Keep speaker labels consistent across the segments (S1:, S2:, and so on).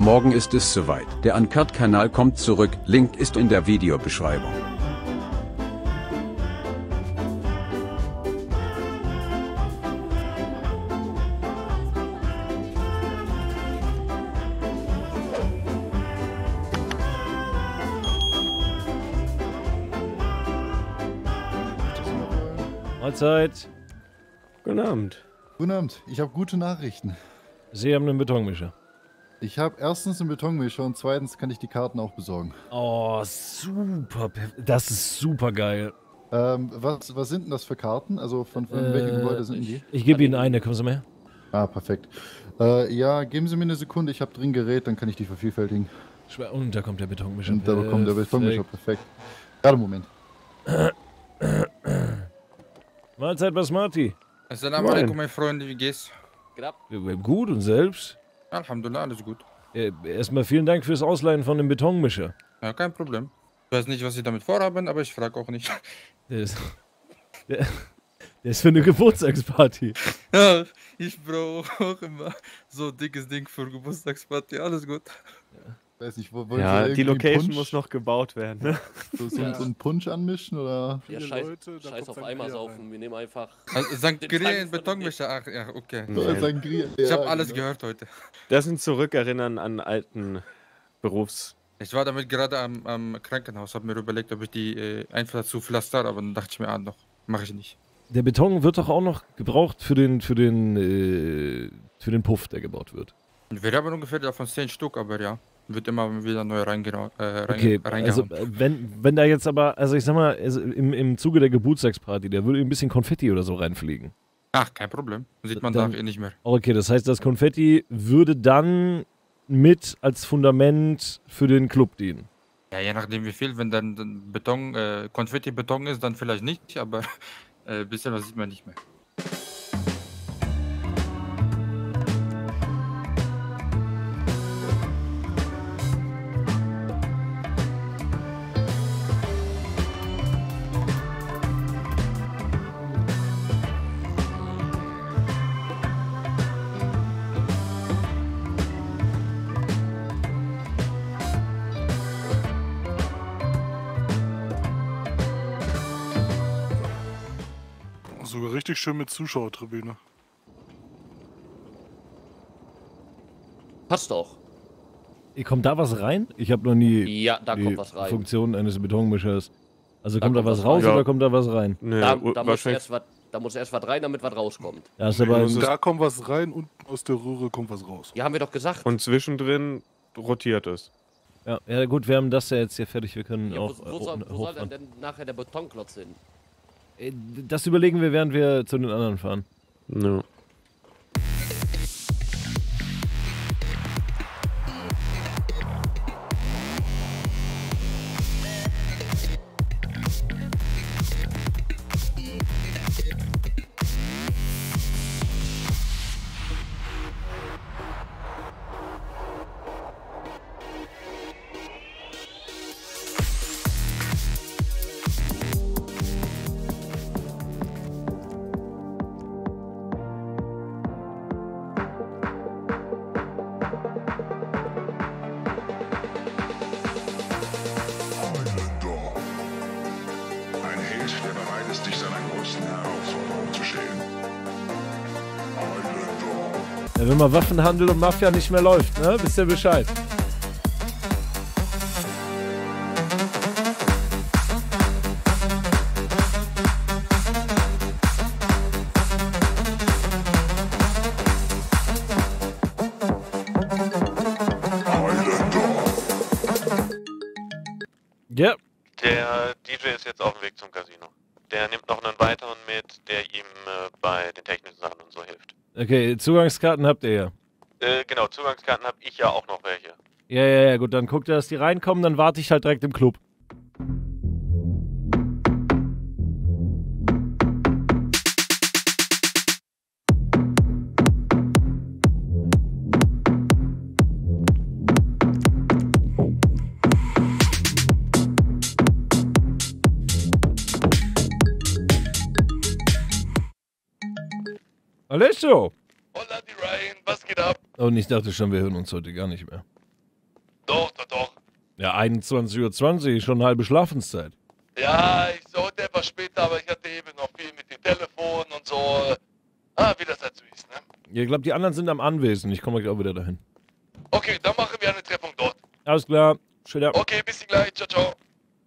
S1: Morgen ist es soweit. Der Uncut-Kanal kommt zurück, Link ist in der Videobeschreibung.
S2: Mahlzeit.
S3: Guten Abend.
S4: Guten Abend, ich habe gute Nachrichten.
S2: Sie haben einen Betonmischer.
S4: Ich habe erstens einen Betonmischer und zweitens kann ich die Karten auch besorgen.
S2: Oh, super. Das ist super geil.
S4: Was sind denn das für Karten? Also von welchen Gebäude sind die?
S2: Ich gebe Ihnen eine, kommen Sie mal her.
S4: Ah, perfekt. Ja, geben Sie mir eine Sekunde, ich habe drin Gerät, dann kann ich die vervielfältigen.
S2: Und da kommt der Betonmischer.
S4: Und da bekommt der Betonmischer, perfekt. Gerade Moment.
S2: Mahlzeit Basmati.
S5: Assalamu alaikum, meine Freunde, wie geht's?
S2: Gut, und selbst?
S5: Alhamdulillah, alles gut.
S2: Erstmal vielen Dank fürs Ausleihen von dem Betonmischer.
S5: Ja, kein Problem. Ich weiß nicht, was Sie damit vorhaben, aber ich frage auch nicht.
S2: Der ist für eine Geburtstagsparty.
S5: Ja, ich brauche immer so ein dickes Ding für Geburtstagsparty, alles gut.
S4: Weiß nicht,
S3: Ja, die Location muss noch gebaut werden. Ne?
S4: So einen Punsch anmischen oder?
S6: Ja, scheiß auf Eimer saufen, wir nehmen einfach...
S5: Also, Sangria in Betonmischer, ach ja, okay.
S4: So, Sangria.
S5: Ich habe
S4: Ja,
S5: alles
S4: genau.
S5: gehört heute.
S3: Das sind Zurückerinnern an alten Berufs...
S5: Ich war damit gerade am Krankenhaus, habe mir überlegt, ob ich die einfach dazu pflaster, aber dann dachte ich mir, noch, mache ich nicht.
S2: Der Beton wird doch auch noch gebraucht für den Puff, der gebaut wird.
S5: Wir haben ungefähr davon 10 Stück, aber ja, wird immer wieder neu reingehauen.
S2: Okay, also wenn da jetzt aber, also ich sag mal, also im Zuge der Geburtstagsparty, da würde ein bisschen Konfetti oder so reinfliegen.
S5: Ach, kein Problem. Sieht man
S2: Dann,
S5: da nicht mehr.
S2: Okay, das heißt, das Konfetti würde dann mit als Fundament für den Club dienen.
S5: Ja, je nachdem wie viel, wenn dann Beton, Konfetti-Beton ist, dann vielleicht nicht, aber ein bisschen was sieht man nicht mehr.
S7: Sogar richtig schön mit Zuschauertribüne.
S6: Passt doch.
S2: Kommt da was rein? Ich habe noch nie
S6: Ja, da
S2: die
S6: kommt was rein.
S2: Funktion eines Betonmischers. Also
S6: Da
S2: kommt da
S6: kommt
S2: was
S6: was
S2: raus
S3: rein.
S2: oder kommt da was rein?
S3: Nee,
S6: Da muss
S3: wahrscheinlich...
S6: erst was rein, damit was rauskommt.
S2: Ja, ist aber
S3: Also
S7: Da kommt was rein und aus der Röhre kommt was raus.
S6: Ja, haben wir doch gesagt.
S3: Und zwischendrin rotiert es.
S2: ja gut, wir haben das ja jetzt hier fertig. Wir können
S6: Ja,
S2: auch
S6: wo soll
S2: hochfahren.
S6: denn nachher der Betonklotz hin?
S2: Das überlegen wir, während wir zu den anderen fahren.
S3: Ja.
S8: Ein Held, der bereit ist, sich seiner größten Herausforderung zu stellen. Highlander.
S2: Ja, wenn mal Waffenhandel und Mafia nicht mehr läuft, ne? Wisst ihr Bescheid. Ja,
S3: Der DJ ist jetzt auf dem Weg zum Casino. Der nimmt noch einen weiteren mit, der ihm bei den technischen Sachen und so hilft.
S2: okay, Zugangskarten habt ihr ja.
S3: Genau, Zugangskarten habe ich ja auch noch welche.
S2: Ja, gut, dann guckt ihr, dass die reinkommen, dann warte ich halt direkt im Club. Alessio!
S8: Holla die Ryan, was geht ab?
S2: Und ich dachte schon, wir hören uns heute gar nicht mehr. Ja, 21:20 Uhr, schon eine halbe Schlafenszeit.
S9: Ja, ich sollte etwas später, aber ich hatte eben noch viel mit dem Telefon und so. Wie das dazu ist, ne?
S2: Ich glaube, die anderen sind am Anwesen. Ich komme gleich auch wieder dahin.
S9: Okay, dann machen wir eine Treffung dort.
S2: Alles klar. Schön.
S9: Okay, bis gleich. Ciao, ciao.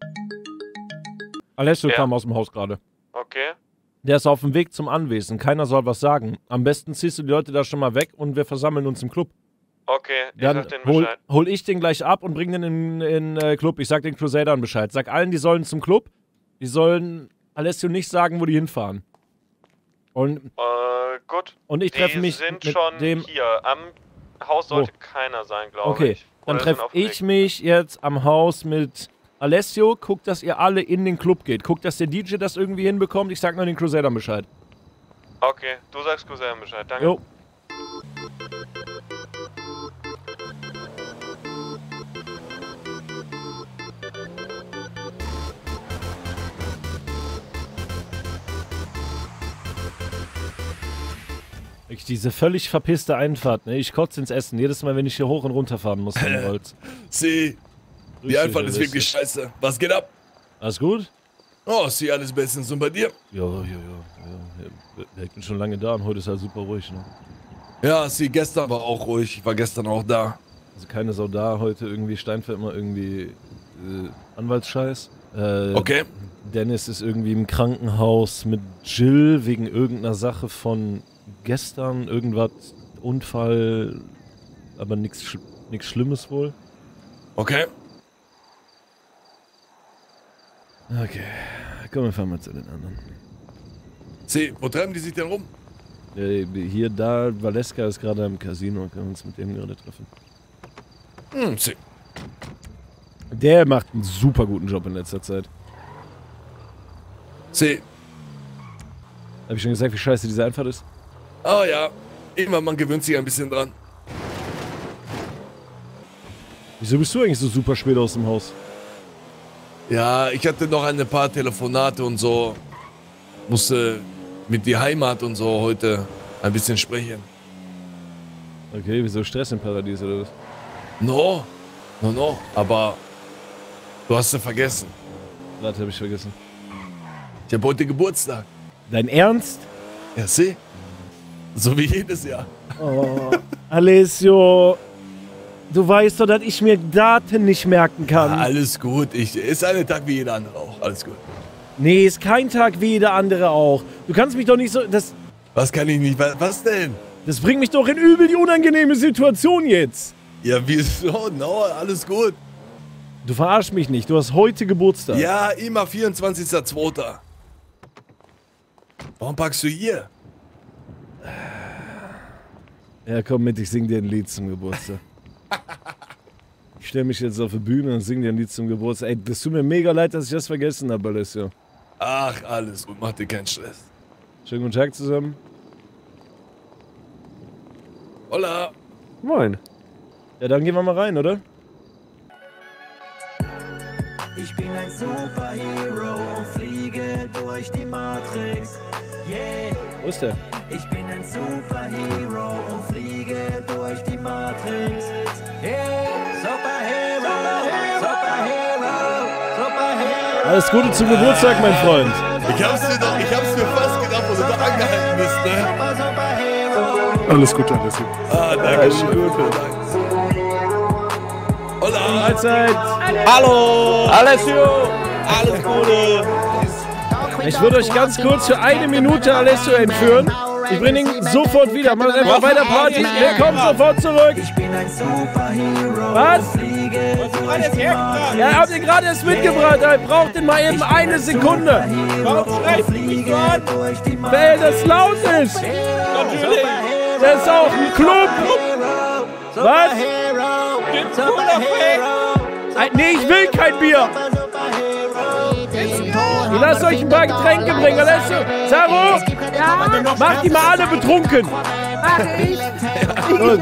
S2: Alessio
S3: Ja.
S2: kam aus dem Haus gerade.
S3: Okay.
S2: Der ist auf dem Weg zum Anwesen. Keiner soll was sagen. Am besten ziehst du die Leute da schon mal weg und wir versammeln uns im Club.
S3: Okay, ich
S2: Dann
S3: sag denen Bescheid.
S2: hol ich den gleich ab und bring den in Club. Ich sag den Crusadern Bescheid. Sag allen, die sollen zum Club. Die sollen Alessio nicht sagen, wo die hinfahren. Und
S3: Gut.
S2: ich treffe mich
S3: Die sind
S2: mit
S3: schon
S2: dem...
S3: hier. Am Haus sollte keiner sein, glaube
S2: Okay,
S3: ich.
S2: dann
S3: Oder sind
S2: treffe
S3: auf dem
S2: ich
S3: Weg.
S2: mich jetzt am Haus mit Alessio. Guckt, dass ihr alle in den Club geht. Guckt, dass der DJ das irgendwie hinbekommt. Ich sag nur den Crusadern Bescheid.
S3: Okay, du sagst Cousin Bescheid. Danke.
S2: Jo. Ich, diese völlig verpisste Einfahrt, ne? Ich kotze ins Essen. Jedes Mal, wenn ich hier hoch und runter fahren muss von Holz.
S10: Sie, die Einfahrt ist wirklich scheiße. Was geht ab?
S2: Alles gut?
S10: Oh, Sie, alles bestens. Und bei dir?
S2: Ja. Ich bin schon lange da und heute ist halt super ruhig, ne?
S10: Ja, Sie, gestern war auch ruhig. Ich war gestern auch da.
S2: Also keine Sau da, heute irgendwie Steinfeld mal irgendwie Anwaltsscheiß.
S10: Okay.
S2: Dennis ist irgendwie im Krankenhaus mit Jill wegen irgendeiner Sache von gestern, irgendwas, Unfall, aber nichts Schlimmes wohl.
S10: Okay.
S2: Okay, komm, wir fahren mal zu den anderen.
S10: Sie, wo treiben die sich denn rum?
S2: Hier, da, Valeska ist gerade im Casino, können wir uns mit dem gerade treffen.
S10: Sie.
S2: Der macht einen super guten Job in letzter Zeit.
S10: Sie.
S2: Hab ich schon gesagt, wie scheiße diese Einfahrt ist?
S10: Oh ja, immer, man gewöhnt sich ein bisschen dran.
S2: Wieso bist du eigentlich so super spät aus dem Haus?
S10: Ja, ich hatte noch ein paar Telefonate und so. Musste mit die Heimat und so heute ein bisschen sprechen.
S2: Okay, wieso Stress im Paradies oder was?
S10: No, aber du hast es vergessen.
S2: Warte, hab ich vergessen.
S10: Ich habe heute Geburtstag.
S2: Dein Ernst?
S10: Ja, sieh. So wie jedes Jahr.
S2: Oh, Alessio, du weißt doch, dass ich mir Daten nicht merken kann.
S10: Alles gut, ist ein Tag wie jeder andere auch. Alles gut.
S2: Nee, ist kein Tag wie jeder andere auch. Du kannst mich doch nicht so...
S10: Was kann ich nicht... Was denn?
S2: Das bringt mich doch in übel die unangenehme Situation jetzt.
S10: Ja, wieso? No, alles gut.
S2: Du verarsch mich nicht, du hast heute Geburtstag.
S10: Ja, immer 24.02. Warum packst du hier?
S2: Ja, komm mit, ich sing dir ein Lied zum Geburtstag. Ich stelle mich jetzt auf die Bühne und sing dir ein Lied zum Geburtstag. Ey, das tut mir mega leid, dass ich das vergessen habe, Alessio.
S10: Ach, alles gut, mach dir keinen Stress.
S2: Schönen guten Tag zusammen.
S10: Hola.
S2: Moin. Ja, dann gehen wir mal rein, oder?
S11: Ich bin ein Superhero und fliege durch die Matrix. Yeah.
S2: Wo ist der?
S11: Ich bin ein Superhero und fliege durch die Matrix. Yeah. Superhero, Superhero, Superhero.
S2: Alles Gute zum Geburtstag, mein Freund.
S10: Ich hab's mir fast gedacht, wo du da angehalten bist, ne?
S7: Alles Gute, alles gut.
S10: Ah, danke schön. Hola.
S2: Mahlzeit.
S12: Hallo.
S2: Alessio.
S12: Alles Gute.
S2: Ich würde euch ganz kurz für 1 Minute Alessio entführen. Ich bringe ihn sofort wieder. Macht einfach weiter Party. Wir kommen sofort zurück.
S11: Ich bin ein Superhero.
S2: Was?
S11: Fliege
S2: Ja, habt ihr gerade erst mitgebracht. Ihr braucht den mal eben 1 Sekunde. Weil das laut ist.
S12: Natürlich.
S2: Das ist auch ein Club. Was? Nee, ich will kein Bier. Ich lasst euch ein paar Getränke bringen, Alessio. Zaro, macht die mal alle betrunken.
S13: Mach ich.
S2: Gut.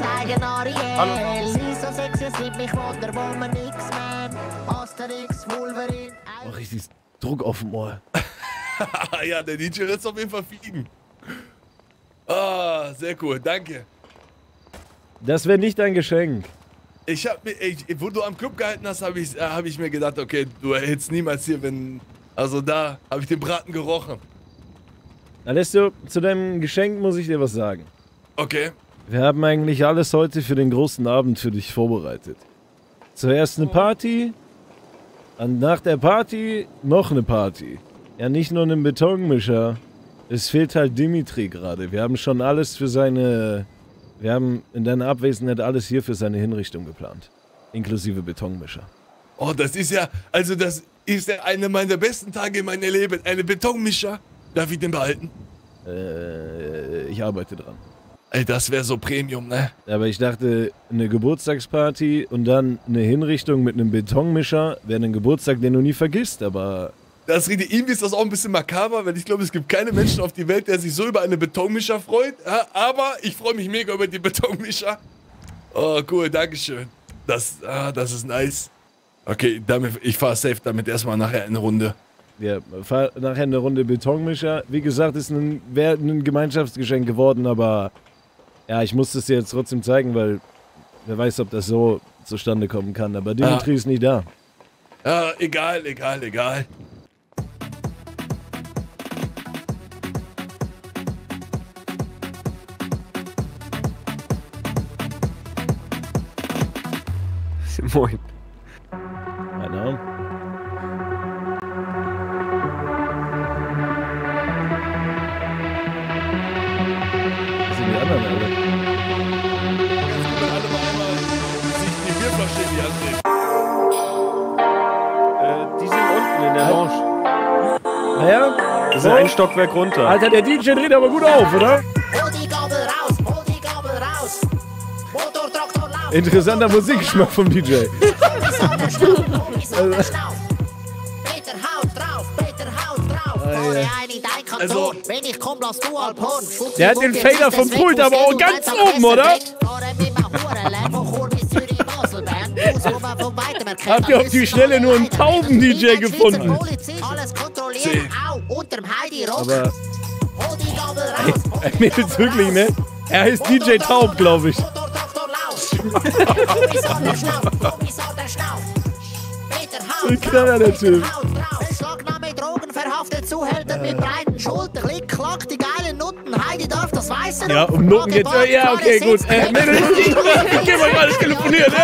S2: Oh, richtig Druck auf dem Ohr.
S10: Ja, der DJ lässt auf jeden Fall fliegen. Ah, sehr cool, danke.
S2: Das wäre nicht dein Geschenk.
S10: wo du am Club gehalten hast, habe ich mir gedacht, okay, du hättest niemals hier, wenn... Also da habe ich den Braten gerochen.
S2: Alessio, zu deinem Geschenk muss ich dir was sagen.
S10: Okay.
S2: Wir haben eigentlich alles heute für den großen Abend für dich vorbereitet. Zuerst eine Party, und nach der Party noch eine Party. Ja, nicht nur einen Betonmischer. Es fehlt halt Dimitri gerade. Wir haben schon alles für seine... Wir haben in deiner Abwesenheit alles hier für seine Hinrichtung geplant. Inklusive Betonmischer.
S10: Oh, das ist ja... Also das ist ja einer meiner besten Tage in meinem Leben. Eine Betonmischer. Darf ich den behalten?
S2: Ich arbeite dran.
S10: Ey, das wäre so Premium, ne?
S2: Aber ich dachte, eine Geburtstagsparty und dann eine Hinrichtung mit einem Betonmischer wäre ein Geburtstag, den du nie vergisst, aber...
S10: Das rede, irgendwie ist das auch ein bisschen makaber, weil ich glaube, es gibt keine Menschen auf die Welt, der sich so über eine Betonmischer freut. Aber ich freue mich mega über die Betonmischer. Oh, cool, dankeschön. Das ist nice. Okay, ich fahre safe damit erstmal nachher eine Runde.
S2: Ja, fahr nachher eine Runde Betonmischer. Wie gesagt, wäre ein Gemeinschaftsgeschenk geworden, aber... Ja, ich muss es dir jetzt trotzdem zeigen, weil... Wer weiß, ob das so zustande kommen kann, aber Dimitri ist nicht da.
S10: Ja, egal.
S13: Moin.
S2: Keine Ahnung. Was sind die anderen alle?
S10: Ganz gut, wenn alle mal einmal sich die Bierflasche in die Hand nehmen.
S13: Die sind unten in der Lounge.
S2: Naja?
S13: Das ist ein Stockwerk runter.
S2: Alter, der DJ dreht aber gut auf, oder? Interessanter Musikgeschmack vom DJ.
S10: Also,
S2: der hat den Fader vom Pult aber auch ganz oben, oder? Habt ihr auf die Schnelle nur einen Tauben-DJ gefunden? Aber... Ey, Mädels, wirklich, ne? Er heißt DJ Taub, glaube ich. So ein Knaller, der Typ. Ja, um Nutten geht's. Ja, okay, gut. Mädels, ich geh mal gerade telefonieren.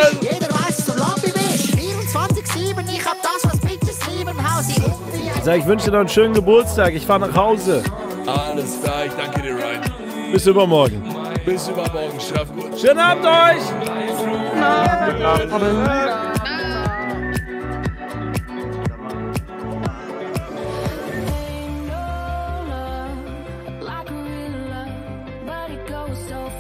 S2: Ich sag, ich wünsche dir noch einen schönen Geburtstag. Ich fahr nach Hause.
S10: Alles klar, ich danke dir, Ryan.
S2: Bis übermorgen.
S10: Bis übermorgen, schlaf gut.
S2: Schönen Abend euch!
S14: So